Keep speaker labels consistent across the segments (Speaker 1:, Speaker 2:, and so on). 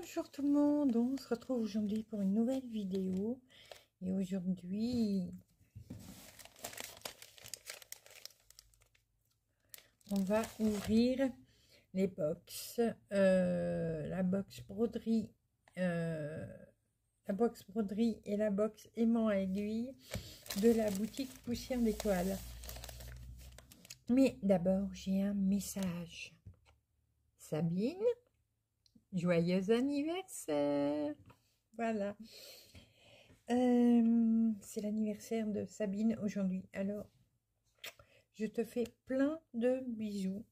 Speaker 1: Bonjour tout le monde, on se retrouve aujourd'hui pour une nouvelle vidéo et aujourd'hui on va ouvrir les box, la box broderie, et la box aimant à aiguille de la boutique Poussière d'étoiles. Mais d'abord j'ai un message. Sabine, joyeux anniversaire! Voilà. C'est l'anniversaire de Sabine aujourd'hui. Alors, je te fais plein de bisous.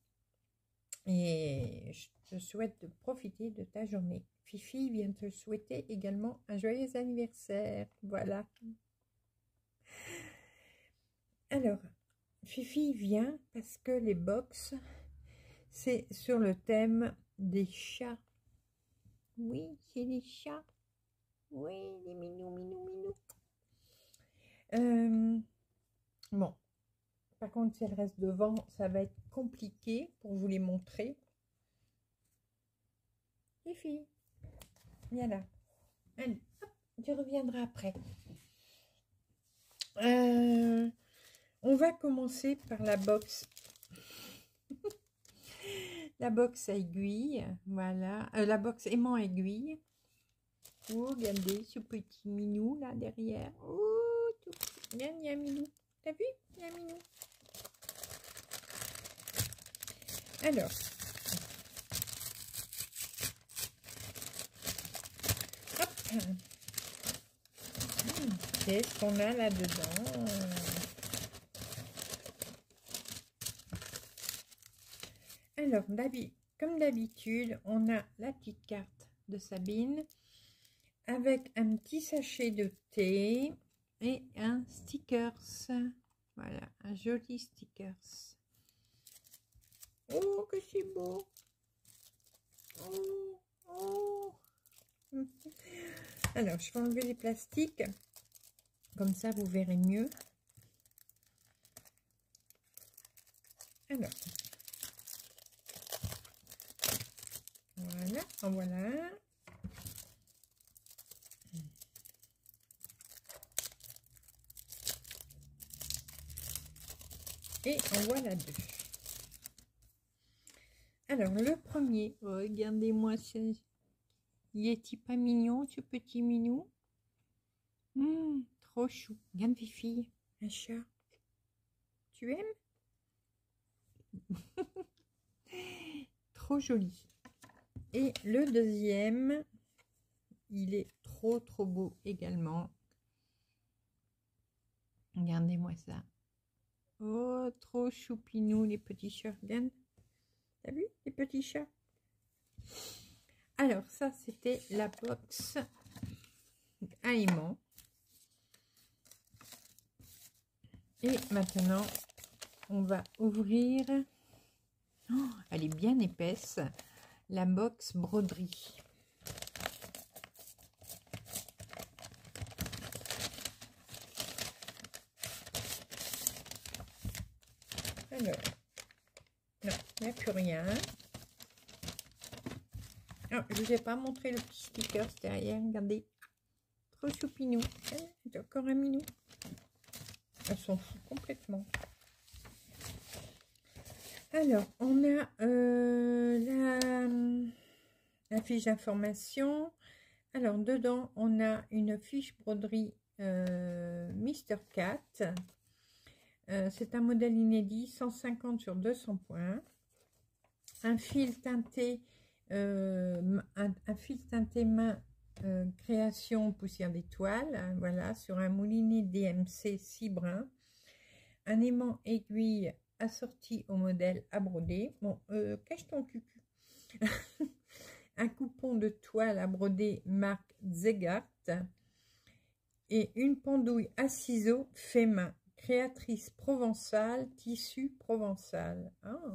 Speaker 1: Et je te souhaite de profiter de ta journée. Fifi vient te souhaiter également un joyeux anniversaire. Voilà. Alors, Fifi vient parce que les box, c'est sur le thème des chats. Oui, c'est des chats. Oui, des minous, minous, minous. Bon, par contre, si elle reste devant, ça va être compliqué pour vous les montrer. Les filles, viens là. Allez, hop, tu reviendras après. On va commencer par la box. La box à aiguille, voilà. La box aimant aiguille. Oh, regardez ce petit minou là derrière. Oh, tout bien, il y a un minou. T'as vu? Il y a un minou. Alors, hop. Qu'est-ce qu'on a là-dedans? Alors, comme d'habitude, on a la petite carte de Sabine avec un petit sachet de thé et un stickers. Voilà, un joli stickers. Oh, que c'est beau! Oh, oh. Alors, je vais enlever les plastiques. Comme ça, vous verrez mieux. Alors, voilà, en voilà. Et en voilà deux. Alors, le premier, regardez-moi ce Yeti pas mignon, ce petit minou. Trop chou. Regarde, Fifi, un chat. Tu aimes? Trop joli. Et le deuxième, il est trop beau également. Regardez-moi ça. Oh, trop choupinou, les petits chats. Regarde. T'as vu, les petits chats? Alors, ça, c'était la box à aimant. Et maintenant, on va ouvrir. Oh, elle est bien épaisse. La box broderie. Alors, non, il n'y a plus rien. Oh, je ne vous ai pas montré le petit sticker derrière. Regardez. Trop choupinou. Il y a encore un minou. Elles s'en fout complètement. Alors, on a la fiche d'information. Alors, dedans, on a une fiche broderie Mister Cat. C'est un modèle inédit, 150 sur 200 points. Un fil teinté, un fil teinté main création Poussière d'étoiles. Voilà, sur un moulinet DMC 6 brins. Un aimant aiguille assorti au modèle à broder. Bon, cache ton cucu. Un coupon de toile à broder marque Zegart. Et une pendouille à ciseaux fait main. Créatrice provençale, tissu provençal. Ah.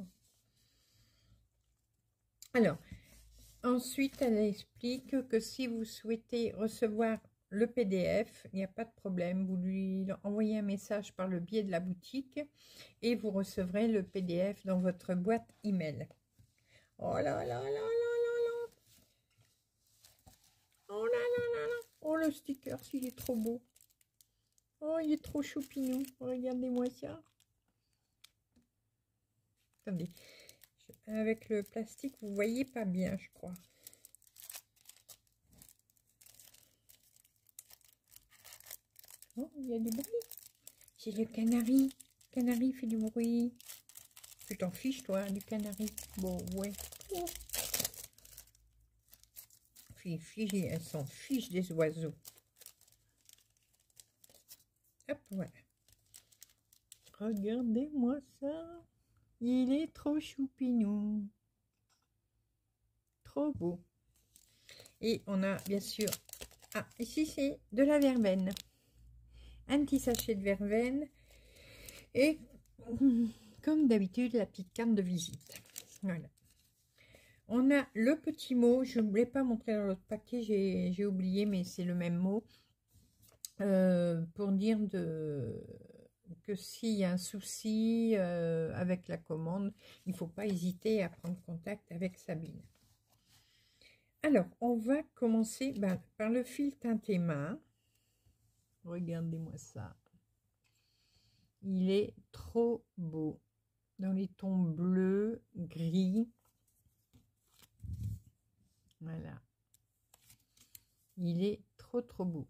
Speaker 1: Alors, ensuite, elle explique que si vous souhaitez recevoir le PDF, il n'y a pas de problème. Vous lui envoyez un message par le biais de la boutique et vous recevrez le PDF dans votre boîte email. Oh là là là là là là! Oh là là là là. Oh, le sticker, il est trop beau. Oh, il est trop choupinou. Regardez-moi ça. Attendez. Avec le plastique, vous voyez pas bien, je crois. Oh, il y a du bruit. C'est le canari. Le canari fait du bruit. Tu t'en fiches, toi, du canari. Bon, ouais. Oh. Elle s'en fiche des oiseaux. Hop, voilà. Regardez-moi ça. Il est trop choupinou. Trop beau. Et on a, bien sûr... Ah, ici, c'est de la verveine. Un petit sachet de verveine. Et, comme d'habitude, la petite carte de visite. Voilà. On a le petit mot, je ne voulais pas montrer dans l'autre paquet, j'ai oublié, mais c'est le même mot, pour dire que s'il y a un souci avec la commande, il ne faut pas hésiter à prendre contact avec Sabine. Alors, on va commencer par le fil teinté main. Regardez-moi ça. Il est trop beau, dans les tons bleus, gris. Voilà. Il est trop beau.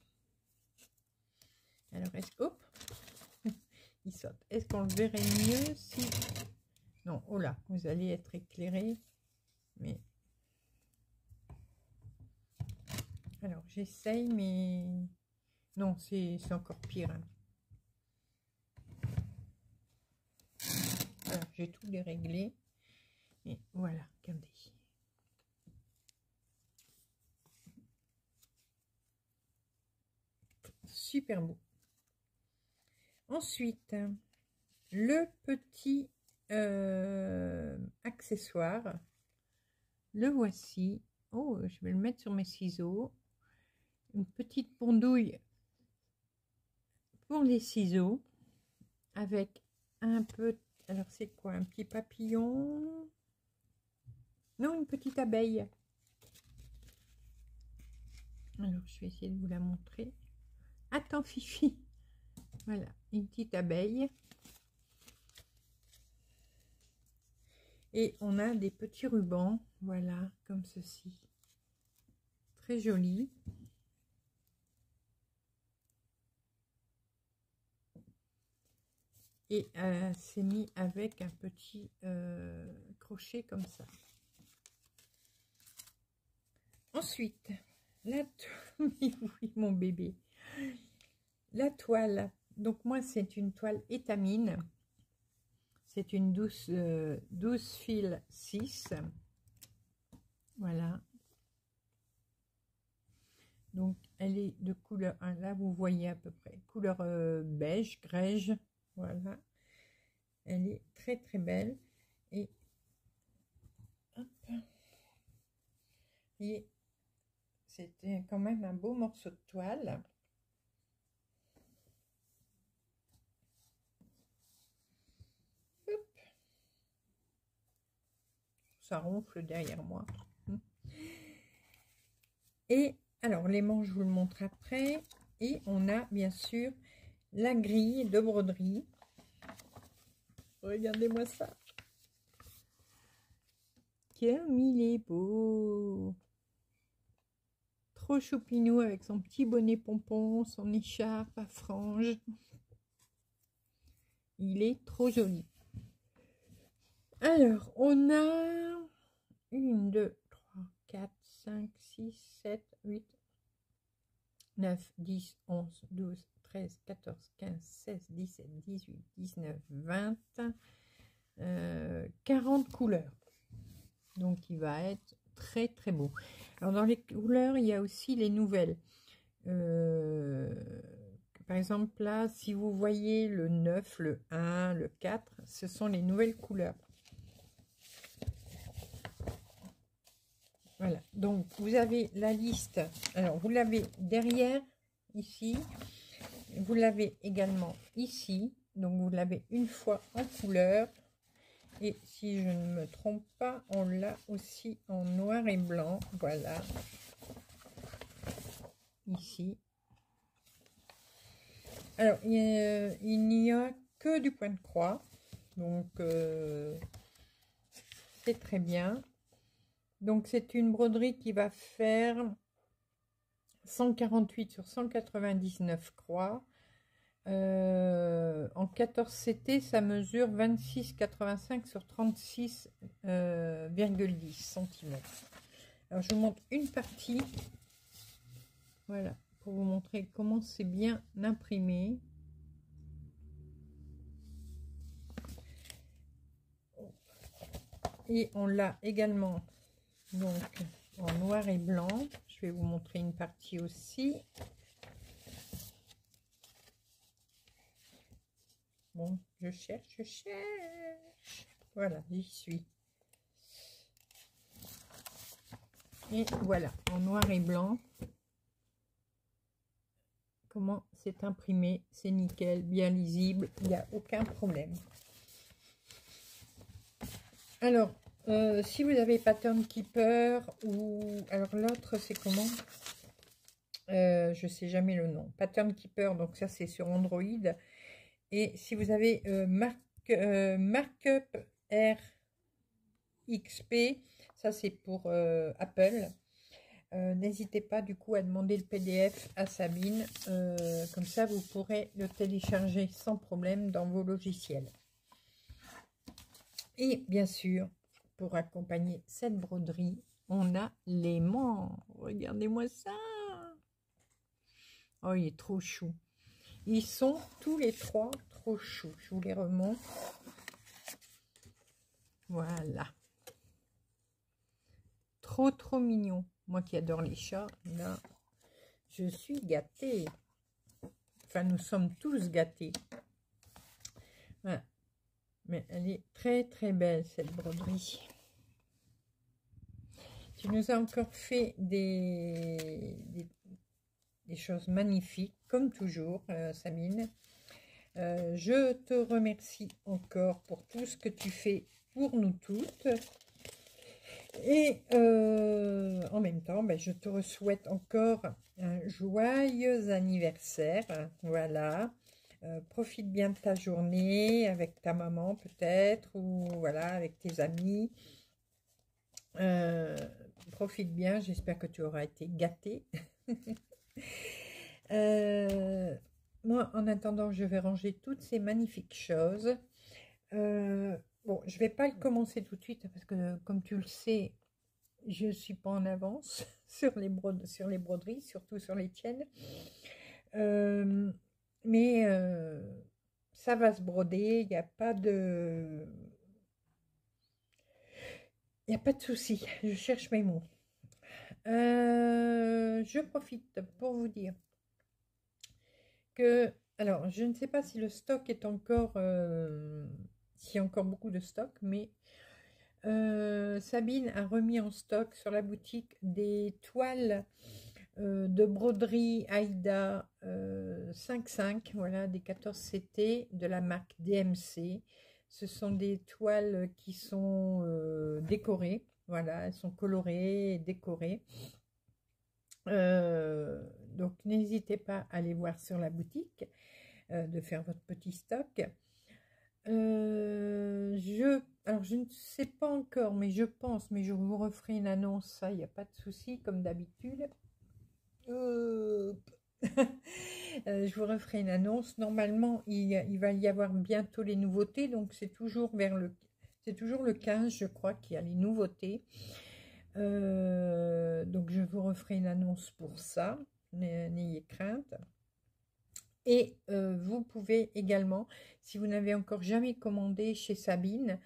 Speaker 1: Alors, hop, il saute. Est-ce qu'on le verrait mieux si... Non, oh là, vous allez être éclairé. Mais... Alors, j'essaye, mais... Non, c'est encore pire. Hein. Alors, j'ai tout déréglé. Et voilà, regardez. Super beau. Ensuite, le petit accessoire. Le voici. Oh, je vais le mettre sur mes ciseaux. Une petite pendouille pour les ciseaux. Avec un peu... Alors, c'est quoi? Un petit papillon? Non, une petite abeille. Alors, je vais essayer de vous la montrer. Attends, Fifi. Voilà, une petite abeille. Et on a des petits rubans, voilà, comme ceci. Très joli. Et c'est mis avec un petit crochet comme ça. Ensuite, oui, mon bébé. La toile. Donc moi, c'est une toile étamine. C'est une 12 fil 6. Voilà. Donc, elle est de couleur, là vous voyez à peu près, couleur beige, grège. Voilà. Elle est très belle. Et, hop. Et c'était quand même un beau morceau de toile. Hop. Ça ronfle derrière moi. Et alors, les manches, je vous le montre après. Et on a bien sûr la grille de broderie. Regardez-moi ça. Comme il est beau. Trop choupinou avec son petit bonnet pompon, son écharpe à franges. Il est trop joli. Alors, on a 1, 2, 3, 4, 5, 6, 7, 8, 9, 10, 11, 12, 13, 14, 15, 16, 17, 18, 19, 20, 40 couleurs. Donc, il va être très beau. Alors, dans les couleurs, il y a aussi les nouvelles. Par exemple, là, si vous voyez le 9, le 1, le 4, ce sont les nouvelles couleurs. Voilà, donc vous avez la liste. Alors, vous l'avez derrière, ici. Vous l'avez également ici. Donc, vous l'avez une fois en couleur. Et si je ne me trompe pas, on l'a aussi en noir et blanc. Voilà. ici. Alors, il n'y a que du point de croix, donc c'est très bien. Donc, c'est une broderie qui va faire 148 sur 199 croix. En 14 CT, ça mesure 26,85 sur 36,10 cm. Alors, je vous montre une partie. Voilà, pour vous montrer comment c'est bien imprimé. Et on l'a également donc en noir et blanc. Je vais vous montrer une partie aussi. Bon, je cherche. Voilà, j'y suis. Et voilà, en noir et blanc. Comment c'est imprimé, c'est nickel, bien lisible, il n'y a aucun problème. Alors, si vous avez Pattern Keeper ou... Alors l'autre, c'est comment? Je ne sais jamais le nom. Pattern Keeper, donc ça c'est sur Android. Et si vous avez Markup RXP, ça c'est pour Apple. N'hésitez pas du coup à demander le PDF à Sabine. Comme ça, vous pourrez le télécharger sans problème dans vos logiciels. Et bien sûr, pour accompagner cette broderie, on a l'aimant. Regardez-moi ça. Oh, il est trop chou. Ils sont tous les trois trop choux. Je vous les remonte. Voilà. Trop mignon. Moi qui adore les chats, là, je suis gâtée. Enfin, nous sommes tous gâtés. Voilà. Mais elle est très belle, cette broderie. Tu nous as encore fait des choses magnifiques, comme toujours, Sabine. Je te remercie encore pour tout ce que tu fais pour nous toutes. Et en même temps, ben, je te souhaite encore un joyeux anniversaire. Voilà. Profite bien de ta journée avec ta maman peut-être, ou voilà, avec tes amis. Profite bien, j'espère que tu auras été gâtée. Moi, en attendant, je vais ranger toutes ces magnifiques choses. Bon, je vais pas le commencer tout de suite parce que, comme tu le sais, je suis pas en avance sur les broderies, surtout sur les tiennes. Mais ça va se broder, il n'y a pas de... Il n'y a pas de souci, je cherche mes mots. Je profite pour vous dire que, alors, je ne sais pas si le stock est encore, s'il y a encore beaucoup de stock, mais Sabine a remis en stock sur la boutique des toiles de broderie Aïda 5,5, voilà, des 14 CT de la marque DMC. Ce sont des toiles qui sont décorées, voilà, elles sont colorées et décorées. Donc n'hésitez pas à aller voir sur la boutique, de faire votre petit stock. Alors je ne sais pas encore, mais je pense, mais je vous referai une annonce, ça, il n'y a pas de souci, comme d'habitude. Je vous referai une annonce. Normalement, il va y avoir bientôt les nouveautés, donc c'est toujours le 15, je crois, qu'il y a les nouveautés. Donc je vous referai une annonce pour ça, n'ayez crainte. Et vous pouvez également, si vous n'avez encore jamais commandé chez Sabine,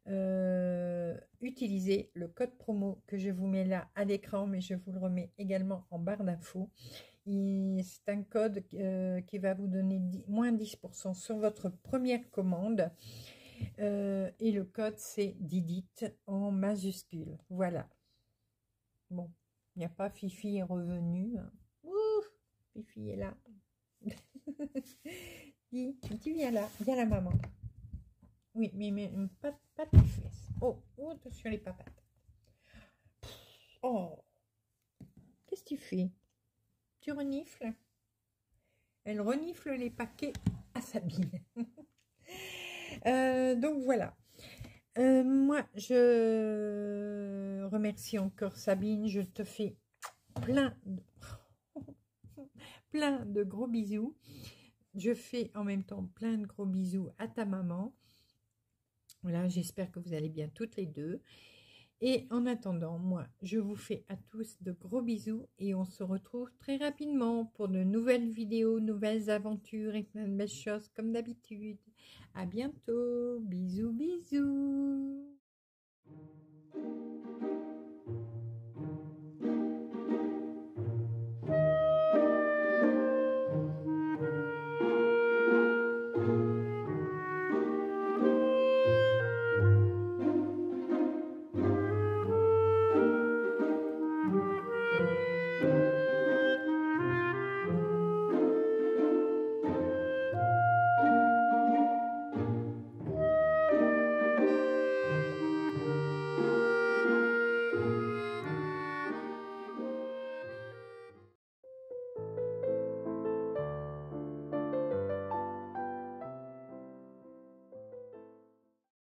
Speaker 1: utiliser le code promo que je vous mets là à l'écran, mais je vous le remets également en barre d'infos. C'est un code qui va vous donner moins 10% sur votre première commande. Et le code, c'est Didit en majuscule. Voilà. Bon, il n'y a pas Fifi est revenu. Ouf, Fifi est là. Dis, tu viens là, viens là, maman. Oui, mais pas tes fesses. Oh, attention les papates. Oh, qu'est-ce que tu fais? Tu renifles? Elle renifle les paquets à Sabine. Donc voilà. Moi, je remercie encore Sabine. Je te fais plein de gros bisous. Je fais en même temps plein de gros bisous à ta maman. Voilà, j'espère que vous allez bien toutes les deux. Et en attendant, moi, je vous fais à tous de gros bisous et on se retrouve très rapidement pour de nouvelles vidéos, nouvelles aventures et plein de belles choses comme d'habitude. À bientôt. Bisous, bisous.